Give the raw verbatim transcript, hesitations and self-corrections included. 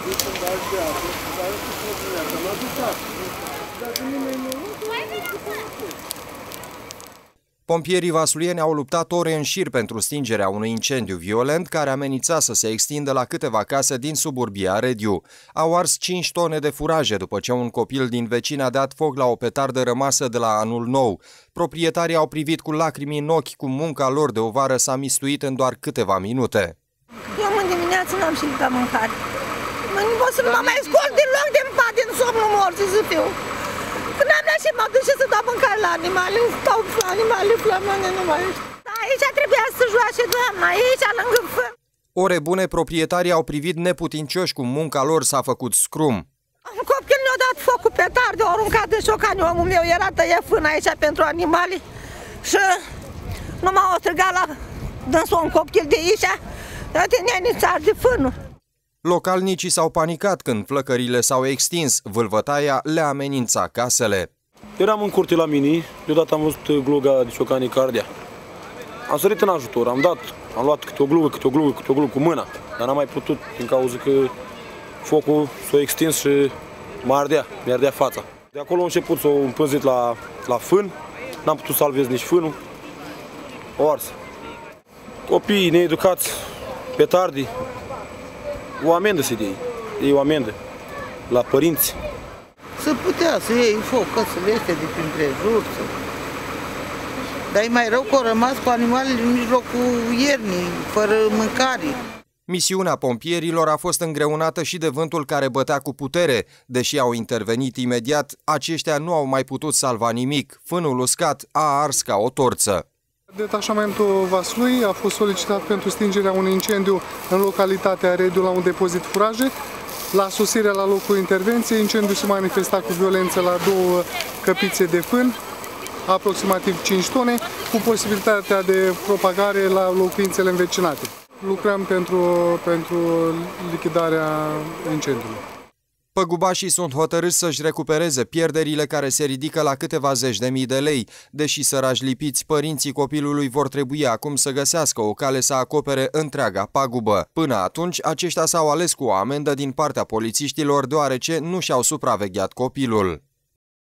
Pompierii vasulieni au luptat ore în șir pentru stingerea unui incendiu violent care amenința să se extindă la câteva case din suburbia Rediu. Au ars cinci tone de furaje după ce un copil din vecin a dat foc la o petardă rămasă de la anul nou. Proprietarii au privit cu lacrimi în ochi cum munca lor de o vară s-a mistuit în doar câteva minute. Eu în dimineață n-am și la mâncare. Nu pot să nu mă mai scol deloc din pat, din somnul morții să fiu. Când am dat și m-am dus să dau mâncare la animale, stau animale flămâne, nu mai știu. Aici trebuia să joace doamna, aici lângă fân. Ore bune, proprietarii au privit neputincioși cum munca lor s-a făcut scrum. Un copil ne-a dat foc cu petarde, a aruncat în șocani, omul meu era tăia fân aici pentru animale și nu m-au strigat la dânsul un copil de aici, uite neanițar de fânul. Localnicii s-au panicat când flăcările s-au extins, vâlvătaia le amenința casele. Eram în curte la mine, deodată am văzut gluga de ciocanii cardea. Am sărit în ajutor, am dat, am luat câte o glugă, câte o glugă, câte o glugă cu mâna, dar n-am mai putut din cauza că focul s-a extins și mă ardea, mi ardea fața. De acolo a început să o împânzit la, la fân, n-am putut să salvez nici fânul, o ars. Copiii needucați, petardii, o amendă se dea, ei o amendă la părinți. Să putea să iei foc, căsele astea de prin prejur. Să... Dar e mai rău că au rămas cu animalele în mijlocul iernii, fără mâncare. Misiunea pompierilor a fost îngreunată și de vântul care bătea cu putere. Deși au intervenit imediat, aceștia nu au mai putut salva nimic. Fânul uscat a ars ca o torță. Detașamentul Vaslui a fost solicitat pentru stingerea unui incendiu în localitatea Rediu la un depozit furaje. La sosirea la locul intervenției, incendiul se manifesta cu violență la două căpițe de fân, aproximativ cinci tone, cu posibilitatea de propagare la locuințele învecinate. Lucrăm pentru, pentru lichidarea incendiului. Păgubașii sunt hotărâți să-și recupereze pierderile care se ridică la câteva zeci de mii de lei. Deși sărași lipiți, părinții copilului vor trebui acum să găsească o cale să acopere întreaga pagubă. Până atunci, aceștia s-au ales cu o amendă din partea polițiștilor deoarece nu și-au supravegheat copilul.